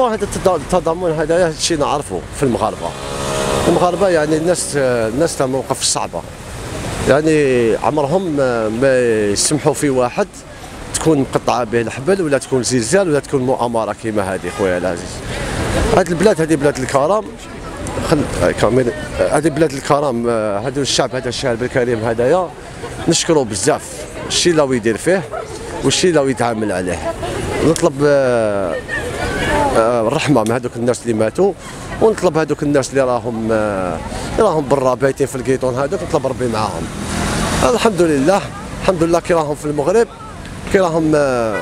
وهذا التضامن هذا شيء نعرفه في المغاربه. المغاربه يعني الناس تاع المواقف الصعبه، يعني عمرهم ما يسمحوا في واحد تكون مقطعه به الحبل ولا تكون زلزال ولا تكون مؤامره كيما هذه خويا العزيز. هذه البلاد هذه بلاد الكرم، هذه بلاد الكرم، هذا الشعب هذا الشعب الكريم هذايا نشكره بزاف الشيء اللي يدير فيه والشيء اللي يتعامل عليه. نطلب الرحمه من هذوك الناس اللي ماتوا، ونطلب هذوك الناس اللي راهم برا بايتين في الكيطون هذوك، نطلب ربي معاهم. الحمد لله الحمد لله كي راهم في المغرب، كي راهم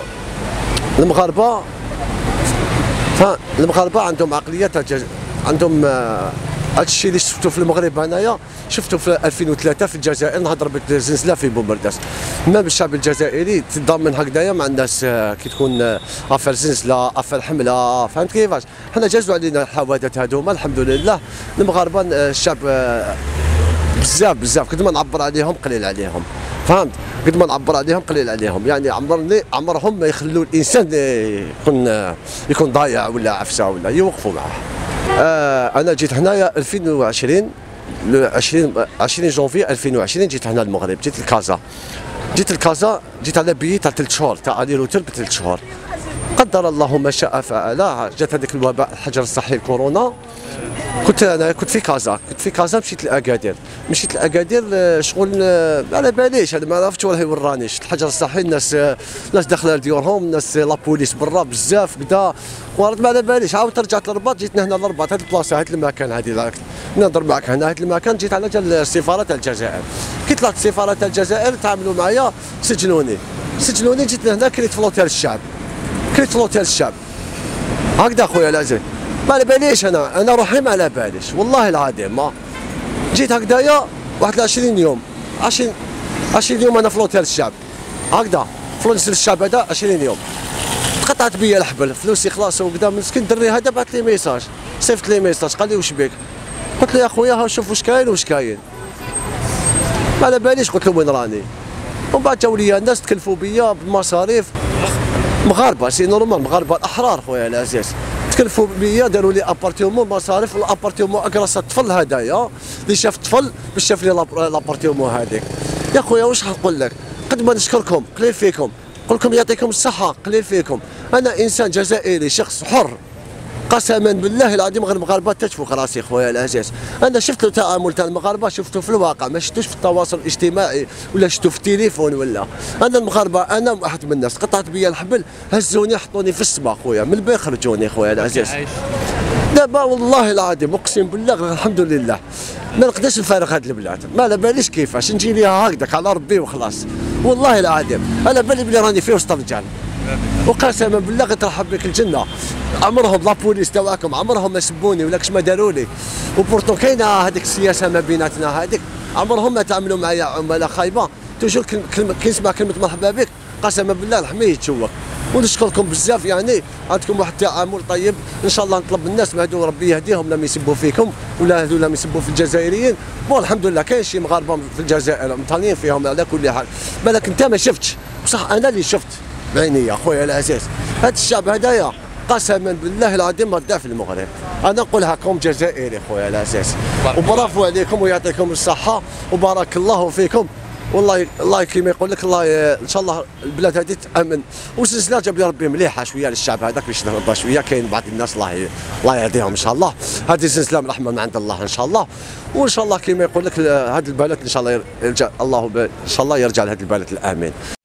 المغاربه عندهم عقليه عندهم هذا الشيء اللي شفتو في المغرب انايا شفتو في 2003 في الجزائر، نهضر بالزلزله في بومبرداس. ما الشعب الجزائري تضامن هكذايا مع الناس كي تكون افر زلزله افر حمله، فهمت كيفاش؟ حنا جازوا علينا الحوادث هذوما الحمد لله. المغاربه الشعب بزاف قد ما نعبر عليهم قليل عليهم، فهمت؟ قد ما نعبر عليهم قليل عليهم، يعني عمرهم ما يخلوا الانسان يكون ضايع ولا عفسه ولا يوقفوا معاه. انا جيت هنايا 2020 20 جونفي 2020 جيت هنا المغرب، جيت لكازا. جيت على بيي تاع 3 شهور تاع الي روتر ب3 شهور. قدر الله ما شاء فعل، جات هذاك الوباء الحجر الصحي الكورونا. كنت في كازا مشيت لاكادير شغل على باليش، هذا ما عرفتش والله وراني. شفت الحجر الصحي، الناس داخله لديورهم، الناس لابوليس برا بزاف كدا، ورد ما على باليش. عاودت رجعت للرباط، جيت هنا للرباط، هذه البلاصه هذا المكان هذه نهضر معك هنا هذا المكان. جيت على جال السفاره تاع الجزائر، كي طلعت السفاره تاع الجزائر تعاملوا معايا، سجنوني. جيت لهنا كريت في لوتيل الشعب هكذا خويا العزيز. ما على باليش انا روحي ما على باليش والله العظيم. ما جيت هكذايا واحد 20 يوم 20 يوم انا في لوتيل الشعب هكذا في لوتيل الشعب هذا 20 يوم. تقطعت بيا الحبل، فلوسي خلاص وكذا. مسكين الدري هذا بعث لي ميساج، صيفط لي ميساج قال لي واش بيك؟ قلت له يا خويا ها شوف واش كاين. ما على باليش، قلت له وين راني. ومن بعد جاو لي الناس تكلفوا بيا بالمصاريف، مغاربه سي نورمال، مغاربه الاحرار خويا العزيز، تكلفوا بيا داروا لي ابارتيومون مصاريف. الابارتيومون اكراس الطفل هذايا اللي شاف الطفل باش شاف لي الابارتيومون هذيك. يا خويا واش نقول لك، قد ما نشكركم قليل فيكم، نقول لكم يعطيكم الصحه قليل فيكم. انا انسان جزائري شخص حر قسما بالله العظيم، غير المغاربه تشفوق راسي خويا العزيز. انا شفت التعامل تاع المغاربه، شفته في الواقع، ما شفتوش في التواصل الاجتماعي ولا شفتو في التليفون ولا. انا المغاربه انا واحد من الناس قطعت بيا الحبل، هزوني حطوني في السما خويا، من البيت خرجوني خويا العزيز. دابا والله العظيم اقسم بالله الحمد لله ما نقدرش نفارق هذه البلاد، ما على باليش كيفاش نجي ليها هكذاك على ربي وخلاص. والله العظيم على بالي بلي راني في وسط الرجال، وقسما بالله غترحب بك الجنه. عمرهم لابوليس تاعكم عمرهم ما سبوني ولا كش ما داروا لي، وبورتو كاينه هذيك السياسه ما بيناتنا هذيك، عمرهم ما تعاملوا معايا عملاء خايبه. توجور كي نسمع كلمه مرحبا بك قسما بالله الحمي يتشوق. ونشكركم بزاف، يعني عندكم واحد التعامل طيب. ان شاء الله نطلب من الناس هذو ربي يهديهم، لم يسبوا فيكم ولا هذو لم يسبوا في الجزائريين. والحمد لله كاين شي مغاربه في الجزائر مطالين فيهم على كل حال، بالك انت ما شفتش، بصح انا اللي شفت بعيني خويا العزيز. هذا الشعب هدايا قسما بالله العظيم ما بدا في المغرب. انا نقولها كوم جزائري خويا العزيز، وبرافو عليكم ويعطيكم الصحه وبارك الله فيكم. والله الله كيما يقول لك الله ان شاء الله البلاد هذه تامن. والزلزله جاب لي ربي مليحه شويه للشعب هذاك باش نهضر شويه. كاين بعض الناس الله يهديهم ان شاء الله. هذه الزلزله من رحمه من عند الله ان شاء الله. وان شاء الله كيما يقول لك هذه البلد ان شاء الله يرجع الله ان شاء الله يرجع لهذه البلد الامن.